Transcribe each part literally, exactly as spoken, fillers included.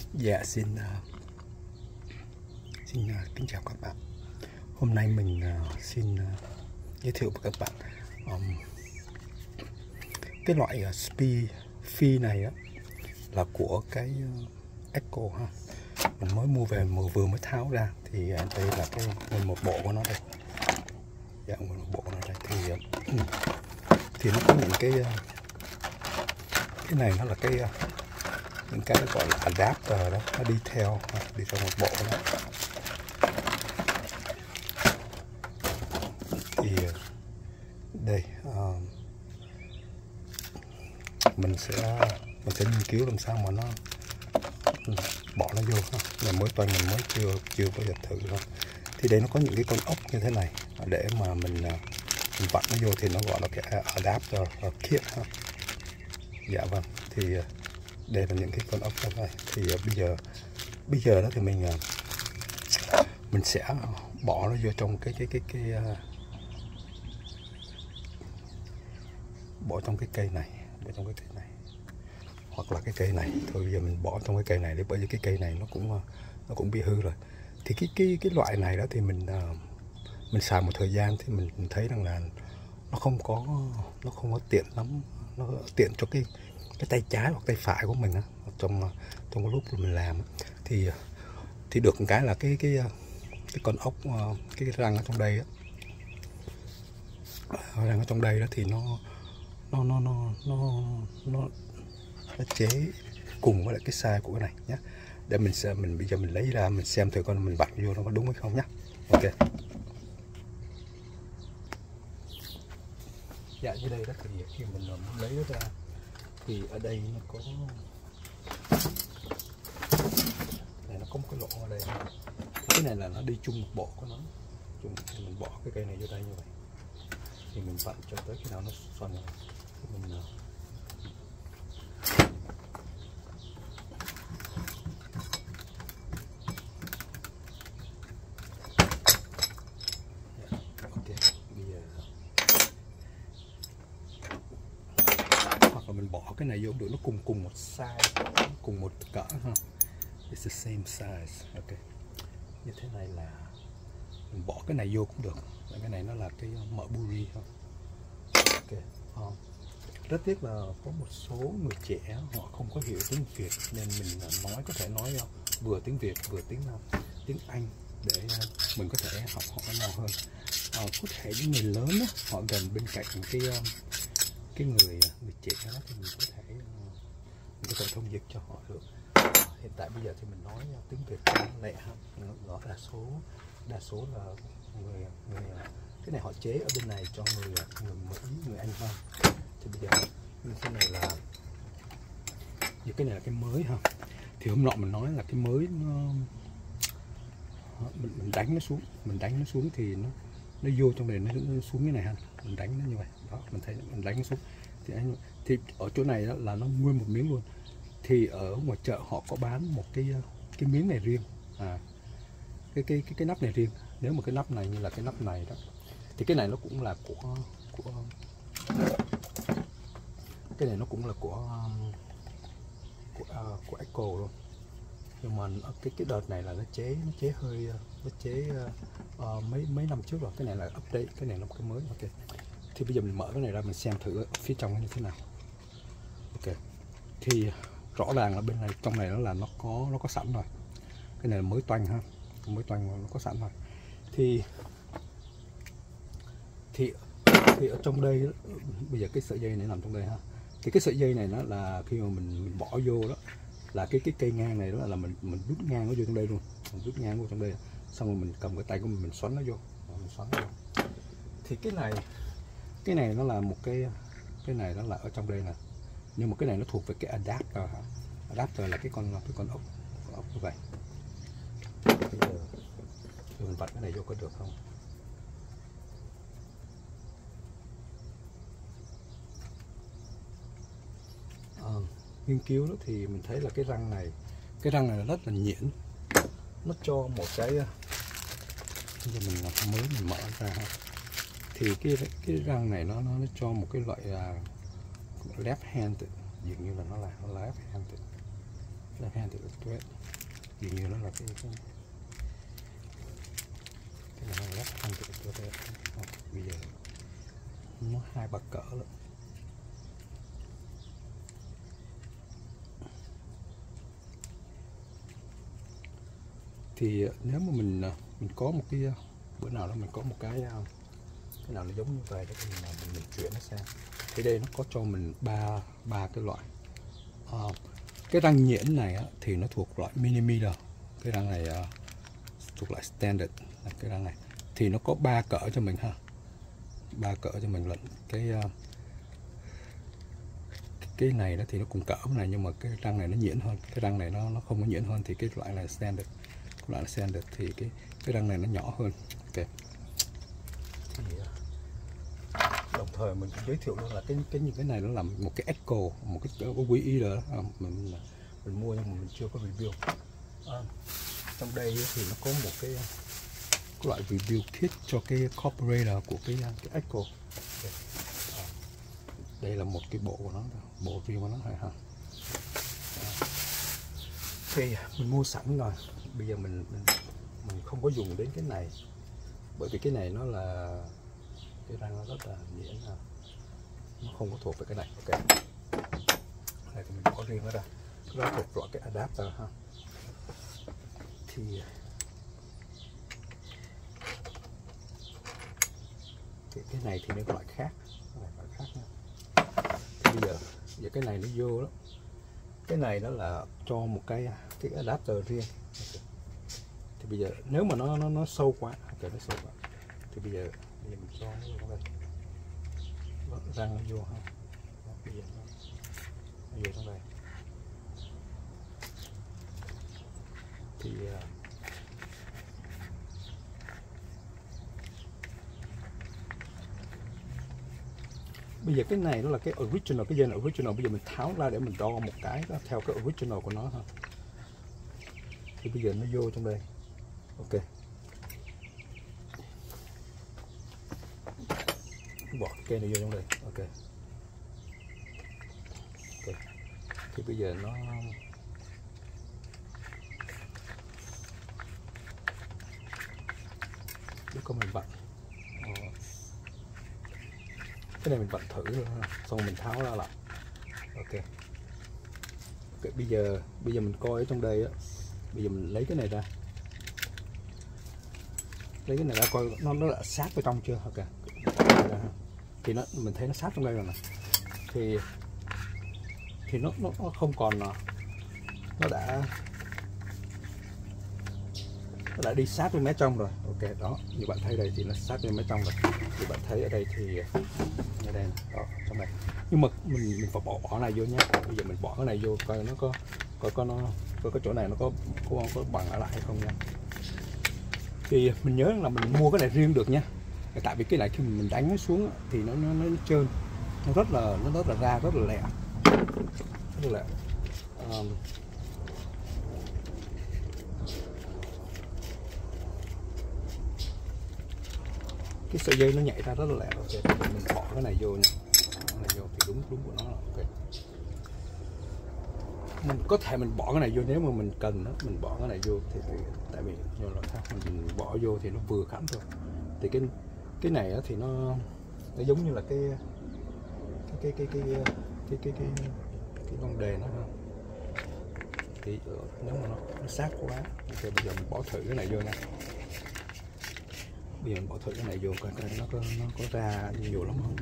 Dạ xin uh, xin uh, kính chào các bạn. Hôm nay mình uh, xin uh, giới thiệu với các bạn um, cái loại uh, spi phi này á, là của cái uh, Echo ha. Mình mới mua về, vừa vừa mới tháo ra thì uh, đây là cái nguyên một bộ của nó đây. Dạ, nguyên một bộ của nó đây thì uh, thì nó có những cái uh, cái này nó là cái uh, những cái gọi là adapter đó, nó đi theo đi theo một bộ đó. Thì đây uh, mình sẽ mình sẽ nghiên cứu làm sao mà nó bỏ nó vô ha. Là mới toàn mình mới chưa chưa bao giờ thử thôi. Thì đây nó có những cái con ốc như thế này để mà mình mình vặn nó vô thì nó gọi là cái adapter kit ha. Dạ vâng, thì đây là những cái con ốc trong này. Thì uh, bây giờ bây giờ đó thì mình uh, mình sẽ bỏ nó vô trong cái cái cái cái uh, bỏ trong cái cây này, bỏ trong cái cây này hoặc là cái cây này thôi. Bây giờ mình bỏ trong cái cây này để, bởi vì cái cây này nó cũng uh, nó cũng bị hư rồi. Thì cái cái cái loại này đó thì mình uh, mình xài một thời gian thì mình, mình thấy rằng là nó không có nó không có tiện lắm, nó tiện cho cái cái tay trái hoặc tay phải của mình á, trong trong cái lúc mình làm thì thì được một cái là cái cái cái con ốc, cái, cái răng ở trong đây á, răng ở trong đây đó thì nó nó nó nó nó nó, nó chế cùng với lại cái size của cái này nhé. Để mình sẽ mình bây giờ mình lấy ra mình xem thử con mình vặn vô nó có đúng hay không nhé. Ok. Dạ, như đây đó thì khi mình muốn lấy nó ra thì ở đây nó có này, nó có một cái lỗ ở đây. Thì cái này là nó đi chung một bộ của nó, chung thì mình bỏ cái cây này vô đây như vậy thì mình vặn cho tới khi nào nó xoăn rồi thì mình mình bỏ cái này vô được, nó cùng cùng một size, cùng một cỡ ha. It's the same size. Ok. Như thế này là mình bỏ cái này vô cũng được. Cái này nó là cái mỡ buri thôi. Ok. Um, rất tiếc là có một số người trẻ họ không có hiểu tiếng Việt nên mình nói có thể nói vừa tiếng Việt vừa tiếng tiếng Anh để mình có thể học họ nào hơn. Uh, có thể những người lớn đó, họ gần bên cạnh cái cái người người trẻ đó thì mình có thể mình có thể thông dịch cho họ được. Hiện tại bây giờ thì mình nói tiếng Việt lẹ ha, rõ đa số đa số là người người cái này họ chế ở bên này cho người người Mỹ, người Anh hơn. Thì bây giờ như thế này là như cái này là cái mới ha. Thì hôm nọ mình nói là cái mới nó mình, mình đánh nó xuống, mình đánh nó xuống thì nó nó vô trong này, nó, nó xuống cái này ha, mình đánh nó như vậy đó, mình thấy mình đánh nó xuống thì anh thì ở chỗ này đó là nó nguyên một miếng luôn. Thì ở ngoài chợ họ có bán một cái cái miếng này riêng, à cái cái cái cái nắp này riêng. Nếu mà cái nắp này như là cái nắp này đó thì cái này nó cũng là của của cái này nó cũng là của của uh, của Echo luôn. Nhưng mà cái cái đợt này là nó chế nó chế hơi nó chế uh, mấy mấy năm trước rồi. Cái này là update, cái này là một cái mới. Ok. Thì bây giờ mình mở cái này ra mình xem thử phía trong như thế nào. Ok. Thì rõ ràng là bên này trong này nó là nó có nó có sẵn rồi. Cái này là mới toanh ha, mới toanh nó có sẵn rồi. Thì thì thì ở trong đây đó, bây giờ cái sợi dây này nằm trong đây ha. Thì cái sợi dây này nó là khi mà mình, mình bỏ vô đó là cái cái cây ngang này đó là mình mình rút ngang nó vô trong đây luôn, mình rút ngang vô trong đây, xong rồi mình cầm cái tay của mình mình xoắn nó vô, mình xoắn nó vô. Thì cái này cái này nó là một cái cái này nó là ở trong đây nè, nhưng mà cái này nó thuộc về cái adapter hả? Adapter là cái con cái con ốc con ốc như vậy. Bây giờ mình vặn cái này vô có được không? À, nghiên cứu đó thì mình thấy là cái răng này cái răng này rất là nhuyễn, nó cho một cái bây giờ mình mới mình mở ra ha. Thì cái cái răng này nó nó, nó cho một cái loại uh, left hand, dường như là nó là left hand. left hand to the thread, dường như nó là cái cái cái này là left hand to the thread. Oh, bây giờ nó hai ba cỡ rồi. Thì nếu mà mình mình có một cái bữa nào đó mình có một cái cái nào nó giống như vậy thì mình mình, mình chuyển nó sang. Thì đây nó có cho mình ba ba cái loại. À, cái răng nhuyễn này á, thì nó thuộc loại millimeter. Cái răng này uh, thuộc loại standard. Cái răng này thì nó có ba cỡ cho mình ha, ba cỡ cho mình lận. Cái uh, cái này đó thì nó cùng cỡ này, nhưng mà cái răng này nó nhuyễn hơn, cái răng này nó nó không có nhuyễn hơn, thì cái loại này standard. Cái loại standard thì cái cái răng này nó nhỏ hơn. Ok. Thì uh, đồng thời mình cũng giới thiệu luôn là cái cái những cái này nó làm một cái echo, một cái cái quy y đó à, mình mình mua nhưng mà mình chưa có review. À, trong đây thì nó có một cái, cái loại review kit cho cái carburetor của cái cái echo. Okay. À, đây là một cái bộ của nó, bộ riêng của nó này ha. À, thì mình mua sẵn rồi, bây giờ mình mình mình không có dùng đến cái này, bởi vì cái này nó là cái răng nó rất là nhuyễn, là nó không có thuộc về cái này. Ok, này thì mình có riêng nó ra, nó thuộc loại cái adapter ha. Thì cái, cái này thì nó có loại khác, loại khác nha. Thì bây giờ giờ cái này nó vô đó, cái này nó là cho một cái cái adapter riêng. Okay. Thì bây giờ nếu mà nó nó nó sâu quá, okay, nó sâu quá thì bây giờ bây giờ mình cho nó vào đây, nó răng nó vô ha. Đó, bây giờ nó, nó vô trong đây thì uh, bây giờ cái này nó là cái original, cái dây này original. Bây giờ mình tháo ra để mình đo một cái đó, theo cái original của nó ha. Thì bây giờ nó vô trong đây. Ok, bỏ cây này vô trong đây. Ok, ok. Thì bây giờ nó để có mình vặn. Ờ. Cái này mình vặn thử rồi ha, xong mình tháo ra lại. Ok, ok. Bây giờ bây giờ mình coi ở trong đây á, bây giờ mình lấy cái này ra, lấy cái này ra coi nó nó đã sát vào trong chưa. Ok, thì nó mình thấy nó sát trong đây rồi nè, thì thì nó nó, nó không còn, nó đã nó đã đi sát với mé trong rồi. Ok, đó, như bạn thấy đây thì nó sát với mé trong rồi. Thì bạn thấy ở đây thì ở đây đó, trong này, nhưng mà mình mình phải bỏ bỏ này vô nha. Bây giờ mình bỏ cái này vô coi nó có coi có nó coi cái chỗ này nó có có, có bằng lại hay không nha. Thì mình nhớ là mình mua cái này riêng được nha, tại vì cái này khi mình đánh nó xuống thì nó nó, nó trơn, nó rất là nó rất là ra rất là lẹ, rất là lẹ. Um, cái sợi dây nó nhảy ra rất là lẹ. Ok, mình bỏ cái này vô nha, cái này vô thì đúng đúng của nó. Ok, mình có thể mình bỏ cái này vô nếu mà mình cần đó, mình bỏ cái này vô thì, thì tại vì nhiều loại khác mình bỏ vô thì nó vừa khảm thôi. Thì cái cái này thì nó nó giống như là cái cái cái cái cái cái cái cái cái con đề nó ha. Thì nếu mà nó, nó sát quá. Ok, bây giờ mình bỏ thử cái này vô nha. Bây giờ mình bỏ thử cái này vô coi nó có nó có ra nhiều lắm không.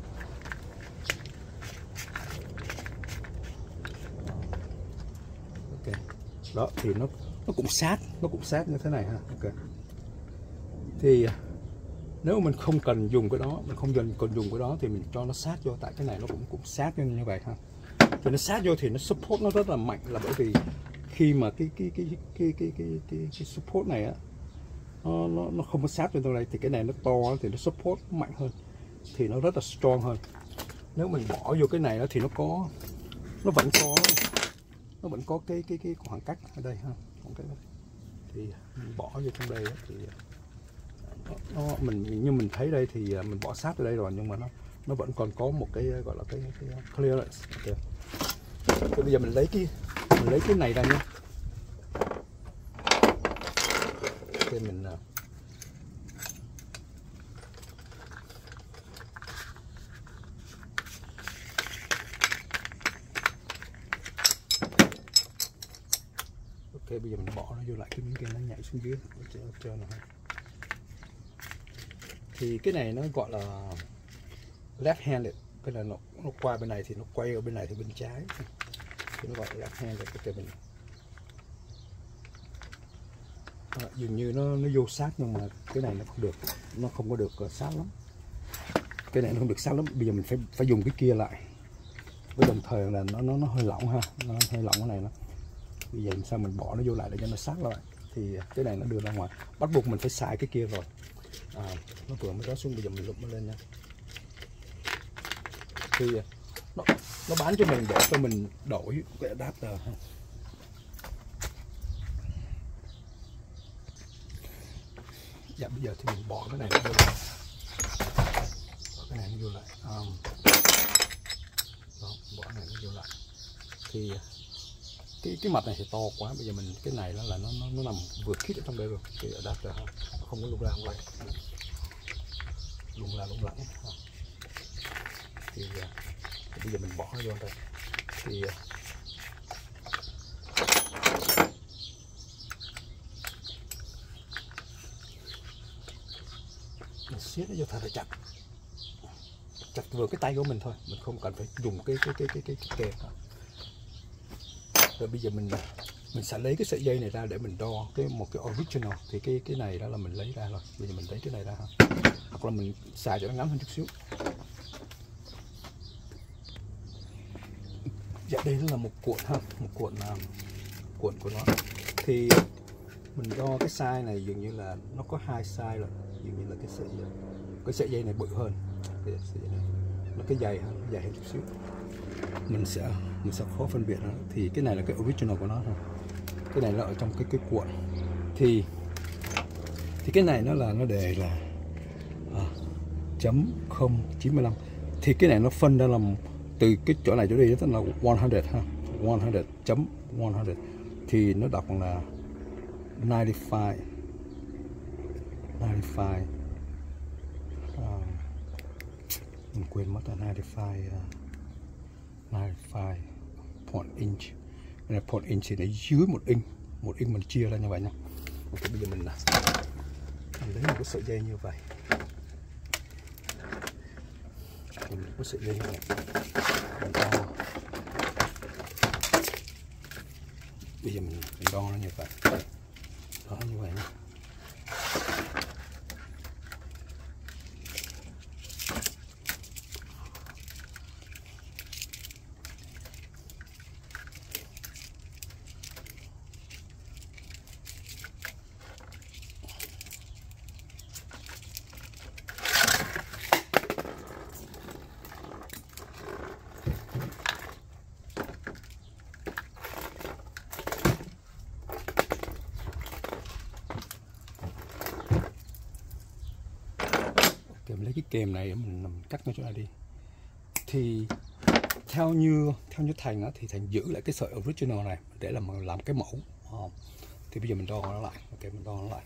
Ok, đó thì nó nó cũng sát, nó cũng sát như thế này ha. Ok, thì nếu mình không cần dùng cái đó, mình không cần cần dùng cái đó thì mình cho nó sát vô, tại cái này nó cũng cũng sát như vậy ha. Thì nó sát vô thì nó support nó rất là mạnh, là bởi vì khi mà cái cái cái cái cái cái cái, cái support này á, nó, nó nó không có sát bên trong đây, thì cái này nó to thì nó support mạnh hơn, thì nó rất là strong hơn. Nếu mình bỏ vô cái này đó thì nó có nó vẫn có nó vẫn có cái cái cái khoảng cách ở đây ha. Okay. Thì mình bỏ vô trong đây đó, thì nó, nó mình như mình thấy đây thì mình bỏ sát ở đây rồi, nhưng mà nó nó vẫn còn có một cái gọi là cái, cái clearance. Okay. Thì bây giờ mình lấy cái mình lấy cái này ra nhé. Thì mình ok, bây giờ mình bỏ nó vô lại cái miếng kia, nó nhảy xuống dưới cho, cho nó. Thì cái này nó gọi là left handed, cái là nó, nó qua bên này thì nó quay ở bên này thì bên trái, thì nó gọi là left handed. Ok, mình à, dường như nó nó vô sát, nhưng mà cái này nó không được, nó không có được sát lắm, cái này nó không được sát lắm. Bây giờ mình phải phải dùng cái kia lại, với đồng thời là nó nó nó hơi lỏng ha, nó hơi lỏng cái này nó. Bây giờ làm sao mình bỏ nó vô lại để cho nó sát lại, thì cái này nó đưa ra ngoài, bắt buộc mình phải xài cái kia rồi. À, nó vừa mới đó xuống, bây giờ mình lụm nó lên nha. Thì nó, nó bán cho mình để cho mình đổi cái adapter ha. Dạ, bây giờ thì mình bỏ cái này vô lại, bỏ cái này vô lại, um, đó, bỏ cái này vô lại. Thì cái cái mặt này thì to quá, bây giờ mình cái này đó là nó nó, nó nằm vừa khít ở trong đây rồi, cái adapter ha, nó không có lung ra lung lay, lung ra lung lẳng. Thì, thì bây giờ mình bỏ nó vô đây. Thì mình siết nó vô thật là chặt, chặt vừa cái tay của mình thôi, mình không cần phải dùng cái cái cái cái cái, cái kềm. Rồi bây giờ mình mình sẽ lấy cái sợi dây này ra để mình đo cái một cái original. Thì cái cái này đó là mình lấy ra rồi, bây giờ mình lấy cái này ra ha, hoặc là mình xài cho nó ngắn hơn chút xíu. Dạ, đây là một cuộn ha, một cuộn uh, cuộn của nó. Thì mình đo cái size này dường như là nó có hai size rồi, dường như là cái sợi dây, cái sợi dây này bự hơn, cái sợi dây này nó cái dày hơn, dày hơn chút xíu. Mình sẽ mình sẽ khó phân biệt nó. Thì cái này là cái original của nó thôi, cái này là ở trong cái cái cuộn. Thì thì cái này nó là nó đề là à, chấm không chín mươi lăm. Thì cái này nó phân ra làm từ cái chỗ này chỗ đây tức là một trăm ha, một trăm chấm một trăm, thì nó đọc là chín mươi lăm chín mươi lăm uh, mình quên mất là chín mươi lăm uh, chín mươi lăm point inch. Cái này point inch thì nó dưới một inch, một inch mình chia ra như vậy nha. Ok, bây giờ mình, mình lấy một cái sợi dây như vậy, mình có sợi dây này, mình đo. Bây giờ mình, mình đo nó như vậy, đó như vậy nha. Mình lấy cái kềm này mình nằm cắt nó chỗ này đi. Thì theo như theo như Thành á, thì Thành giữ lại cái sợi original này để làm làm cái mẫu. Oh. Thì bây giờ mình đo nó lại. Ok, mình đo nó lại.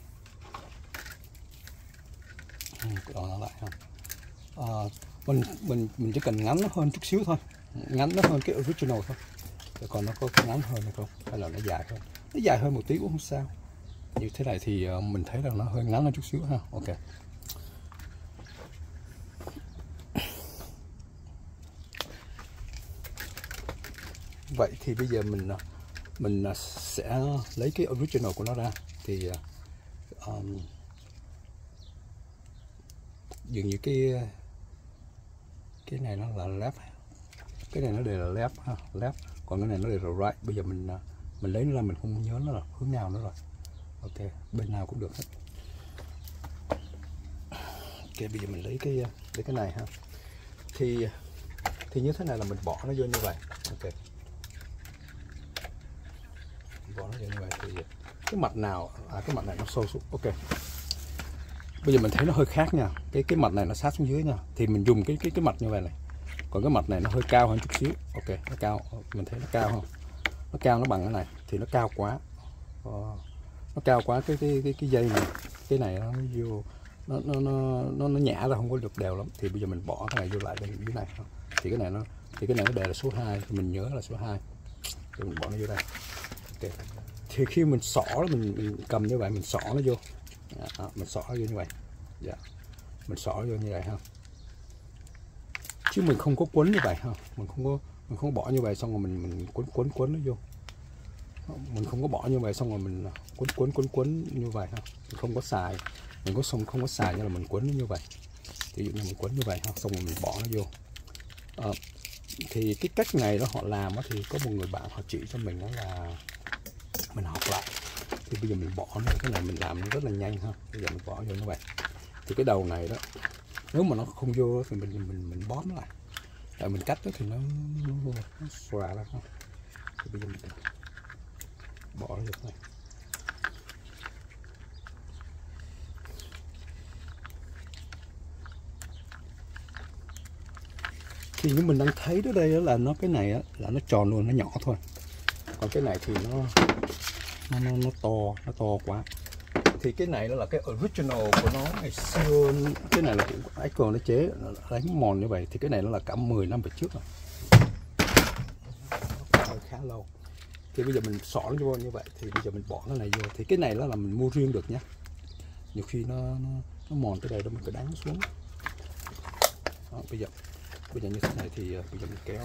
Ừ, đo nó lại ha. À, mình mình mình chỉ cần ngắn nó hơn chút xíu thôi, ngắn nó hơn cái original thôi. Để còn nó có ngắn hơn hay không, hay là nó dài hơn? Nó dài hơn một tí cũng không sao. Như thế này thì mình thấy là nó hơi ngắn hơn chút xíu ha. Ok. Vậy thì bây giờ mình mình sẽ lấy cái original của nó ra. Thì um, dường như cái cái này nó là left, cái này nó đều là left ha, left, còn cái này nó đều là right. Bây giờ mình mình lấy nó ra, mình không nhớ nó là hướng nào nữa rồi. Ok, bên nào cũng được hết. Ok, bây giờ mình lấy cái lấy cái này ha. Thì thì như thế này là mình bỏ nó vô như vậy. Ok, bỏ nó vô như vậy. Thì cái mặt nào à, cái mặt này nó sâu xuống. Ok, bây giờ mình thấy nó hơi khác nha, cái cái mặt này nó sát xuống dưới nha, thì mình dùng cái cái cái mặt như vậy này, còn cái mặt này nó hơi cao hơn chút xíu. Ok, nó cao, mình thấy nó cao không? nó cao nó bằng cái này thì nó cao quá, ờ, nó cao quá cái cái cái cái dây này, cái này nó vô nó nó nó nó, nó nhả ra không có được đều lắm, thì bây giờ mình bỏ cái này vô lại bên dưới này, thì cái này nó thì cái này nó đề là số hai, thì mình nhớ là số hai, thì mình bỏ nó vô đây. Okay. Thì khi mình xỏ mình, mình cầm như vậy, mình xỏ nó vô, à, mình xỏ nó vô như vậy, dạ. Mình xỏ vô như vậy ha, chứ mình không có quấn như vậy ha, mình không có mình không bỏ như vậy xong rồi mình mình quấn quấn quấn nó vô, mình không có bỏ như vậy xong rồi mình quấn quấn quấn quấn như vậy ha, mình không có xài, mình có xong không có xài như là mình quấn nó như vậy, ví dụ như mình quấn như vậy ha, xong rồi mình bỏ nó vô. À, thì cái cách này đó họ làm đó, thì có một người bạn họ chỉ cho mình đó là mình học lại, thì bây giờ mình bỏ nó, cái này mình làm nó rất là nhanh ha, bây giờ mình bỏ vô như vậy, thì cái đầu này đó nếu mà nó không vô thì mình mình mình bóp nó lại, tại mình cắt đó thì nó nó, nó xòa ra ha, thì bây giờ mình bỏ nó được này. Thì như mình đang thấy đó đây đó là nó cái này á, là nó tròn luôn, nó nhỏ thôi, còn cái này thì nó nó nó, nó to nó to quá. Thì cái này đó là cái original của nó ngày xưa, cái này là cái Apple nó chế nó đánh mòn như vậy, thì cái này nó là cả mười năm về trước rồi, nó khá lâu. Thì bây giờ mình xỏ nó vô như vậy, thì bây giờ mình bỏ cái này vô, thì cái này đó là mình mua riêng được nhé, nhiều khi nó nó, nó mòn tới đây đó mình phải đánh xuống đó, bây giờ bây giờ như thế này thì bây giờ mình kéo,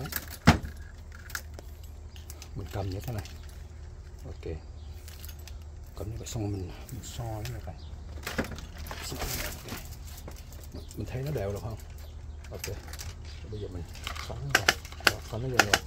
mình cầm như thế này, ok, cầm như vậy xong rồi mình mình so như vậy, mình thấy nó đều được không? Ok, bây giờ mình xoắn nó vào, xoắn nó vô rồi.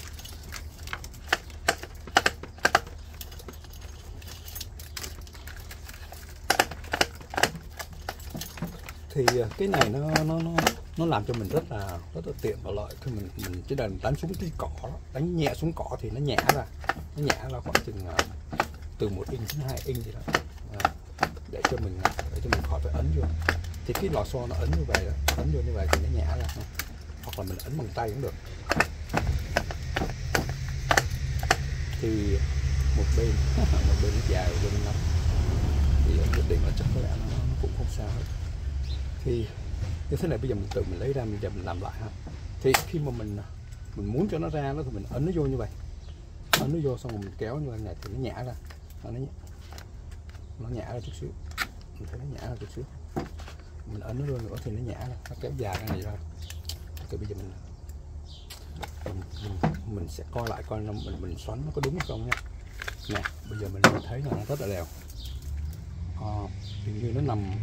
Thì cái này nó nó nó nó làm cho mình rất là rất là tiện và lợi, khi mình mình chỉ cần đánh xuống cái cỏ đó, đánh nhẹ xuống cỏ thì nó nhả ra, nó nhả ra khoảng chừng từ một inch đến hai inch gì đó, à, để cho mình để cho mình khỏi phải ấn vô. Thì cái lò xo nó ấn như vậy đó, ấn vô như vậy thì nó nhả ra, hoặc là mình ấn bằng tay cũng được. Thì một bên một bên nó dài, một bên nó ngắn, thì quyết định là chắc có lẽ nó, nó cũng không sao hết. Thì như thế này bây giờ mình tự mình lấy ra, mình giờ mình làm lại ha. Thì khi mà mình mình muốn cho nó ra đó thì mình ấn nó vô như vậy, ấn nó vô xong rồi mình kéo như vậy này thì nó nhả ra, nó nó nhả ra chút xíu, mình thấy nó nhả ra chút xíu, mình ấn nó vô nữa thì nó nhả ra, nó kéo dài cái này ra. Thì bây giờ mình mình, mình, mình sẽ coi lại coi nó mình mình xoắn nó có đúng hay không nha. Nè bây giờ mình thấy là nó rất là đều, à, hình như nó nằm,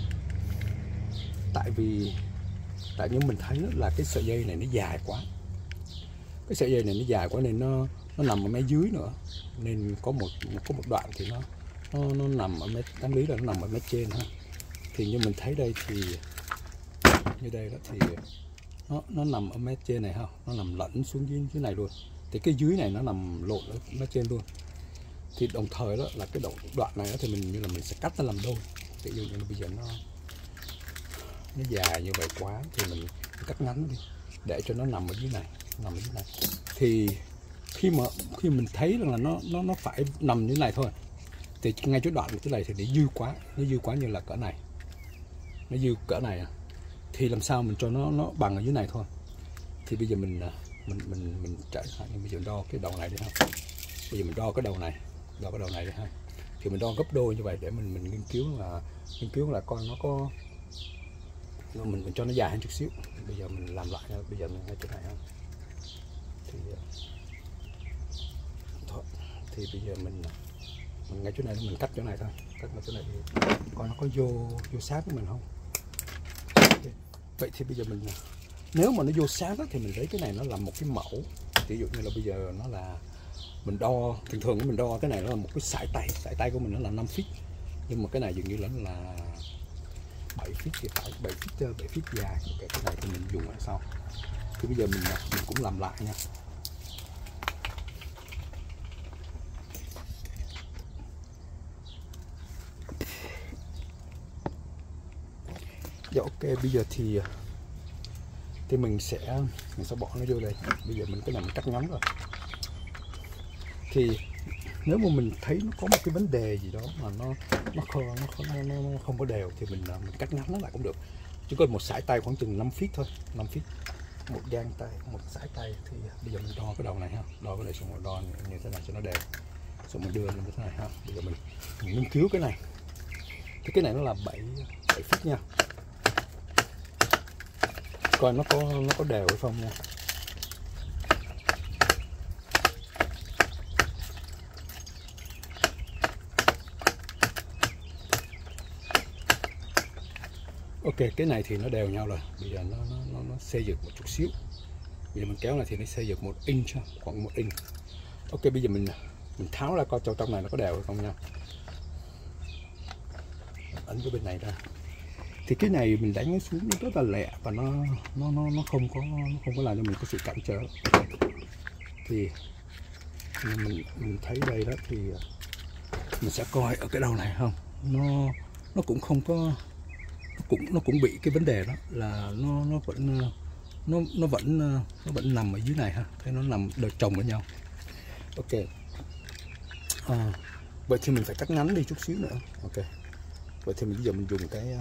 tại vì tại như mình thấy là cái sợi dây này nó dài quá, cái sợi dây này nó dài quá nên nó nó nằm ở mé dưới nữa, nên có một có một đoạn thì nó nó, nó nằm ở mé, đáng lý là nó nằm ở mé trên ha. Thì như mình thấy đây thì như đây đó thì nó nó nằm ở mé trên này ha, nó nằm lẫn xuống dưới dưới này luôn, thì cái dưới này nó nằm lộn ở mé trên luôn. Thì đồng thời đó là cái đoạn đoạn này đó, thì mình như là mình sẽ cắt nó làm đôi, ví dụ như là bây giờ nó nó dài như vậy quá thì mình cắt ngắn đi để cho nó nằm ở dưới này, nằm ở dưới này. Thì khi mà khi mình thấy rằng là nó nó nó phải nằm như này thôi, thì ngay chỗ đoạn cái này thì để dư quá, nó dư quá như là cỡ này, nó dư cỡ này à. Thì làm sao mình cho nó nó bằng ở dưới này thôi. Thì bây giờ mình mình mình mình chạy lại, bây giờ đo cái đầu này đi ha. Bây giờ mình đo cái đầu này, đo cái đầu này đi ha. Thì mình đo gấp đôi như vậy để mình mình nghiên cứu là nghiên cứu là coi nó có, mình mình cho nó dài hơn chút xíu. Bây giờ mình làm lại, bây giờ mình ngay chỗ này ha. Thì thôi, thì bây giờ mình, mình ngay chỗ này mình cắt chỗ này thôi, cắt chỗ này thì coi nó có vô vô sát với mình không. Okay. Vậy thì bây giờ mình, nếu mà nó vô sát đó, thì mình lấy cái này nó làm một cái mẫu. Ví dụ như là bây giờ nó là mình đo, thường thường mình đo cái này nó là một cái sải tay, sải tay của mình nó là năm feet, nhưng mà cái này dường như là nó là bảy feet thì phải, bảy feet bảy feet dài. Okay, cái này thì mình dùng lại sau. Thì bây giờ mình mình cũng làm lại nha. Dạ ok, bây giờ thì thì mình sẽ mình sẽ bỏ nó vô đây. Bây giờ mình cái này mình cắt ngắn rồi. Thì nếu mà mình thấy nó có một cái vấn đề gì đó mà nó nó không nó không, nó, nó không có đều thì mình mình cắt ngắn nó lại cũng được. Chỉ cần một sải tay khoảng chừng năm feet thôi, năm feet, một gang tay, một sải tay. Thì bây giờ mình đo cái đầu này ha, đo cái này xong rồi đo như thế này cho nó đều, xong mình đưa lên như thế này ha. Bây giờ mình, mình nghiên cứu cái này, thì cái này nó là bảy bảy feet nha, coi nó có nó có đều hay không nha. Ok, cái này thì nó đều nhau rồi. Bây giờ nó nó nó, nó xây dựng một chút xíu. Bây giờ mình kéo này thì nó xây dựng một inch, khoảng một inch. Ok, bây giờ mình mình tháo ra coi cho trong này nó có đều hay không nha. Ấn cái bên này ra. Thì cái này mình đánh nó xuống nó rất là lẹ và nó nó nó nó không có nó không có làm cho mình có sự cản trở. Thì mình mình thấy đây đó thì mình sẽ coi ở cái đầu này không, nó nó cũng không có nó cũng nó cũng bị cái vấn đề đó là nó nó vẫn nó nó vẫn nó vẫn nằm ở dưới này ha, thấy nó nằm đợt chồng với nhau. Ok, à, vậy thì mình phải cắt ngắn đi chút xíu nữa. Ok, vậy thì mình bây giờ mình dùng cái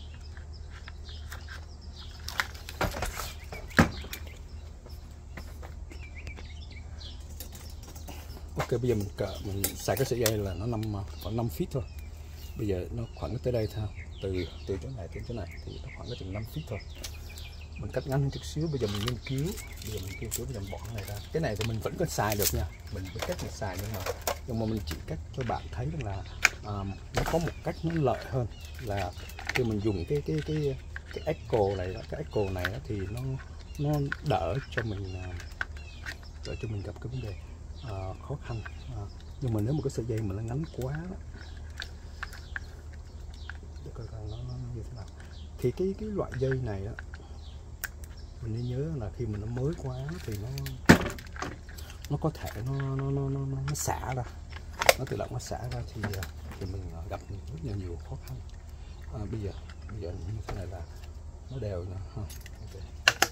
ok, bây giờ mình cỡ mình xài cái sợi dây là nó năm khoảng năm feet thôi. Bây giờ nó khoảng tới đây thôi, từ từ chỗ này đến chỗ này thì nó khoảng cái chừng năm feet thôi. Mình cắt ngắn chút xíu. Bây giờ mình nghiên cứu, bây giờ mình nghiên cứu bây giờ mình bỏ cái này ra. Cái này thì mình vẫn còn xài được nha, mình biết cách mình xài, nhưng mà nhưng mà mình chỉ cách cho bạn thấy rằng là à, nó có một cách nó lợi hơn là khi mình dùng cái cái cái cái echo này đó, cái echo này đó, thì nó nó đỡ cho mình đỡ cho mình gặp cái vấn đề à, khó khăn. À, nhưng mà nếu một cái sợi dây mà nó ngắn quá đó, để coi coi nó, nó như thế nào. Thì cái cái loại dây này đó, mình nên nhớ là khi mà nó mới quá thì nó nó có thể nó nó nó nó, nó xả ra, nó tự động nó xả ra thì thì mình gặp rất là nhiều khó khăn. À, bây giờ bây giờ như thế này là nó đều nè ha. Okay.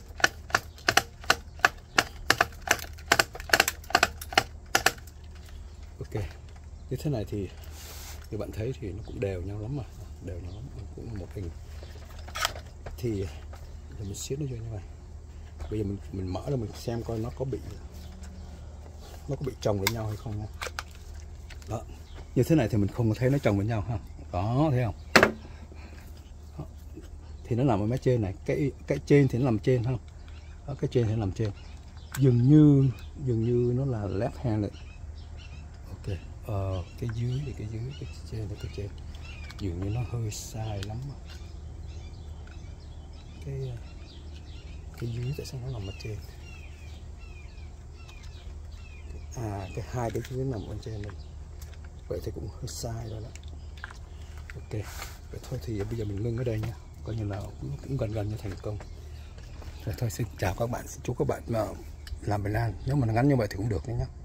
Ok, như thế này thì như bạn thấy thì nó cũng đều nhau lắm mà, đều nhau lắm, cũng một hình. Thì giờ mình siết nó vô như này. Bây giờ mình mình mở ra mình xem coi nó có bị nó có bị chồng với nhau hay không nha. Đó, như thế này thì mình không có thấy nó chồng với nhau ha. Đó, thấy không? Đó. Thì nó nằm ở mé trên này, cái cái trên thì nó nằm trên không? Đó, cái trên thì nó nằm trên. Dường như dường như nó là left hand này. Ok, ờ, cái dưới thì cái dưới, cái trên thì cái trên. Dường như nó hơi sai lắm mà. Cái cái dưới tại sao nó nằm ở trên? À, cái hai cái dưới nằm ở trên đây. Vậy thì cũng hơi sai rồi đó. Ok, vậy thôi thì bây giờ mình ngưng ở đây nha, coi như là cũng gần gần như thành công rồi. Thôi xin chào các bạn, xin chúc các bạn mà làm bài lan, nếu mà nó ngắn như vậy thì cũng được nhé.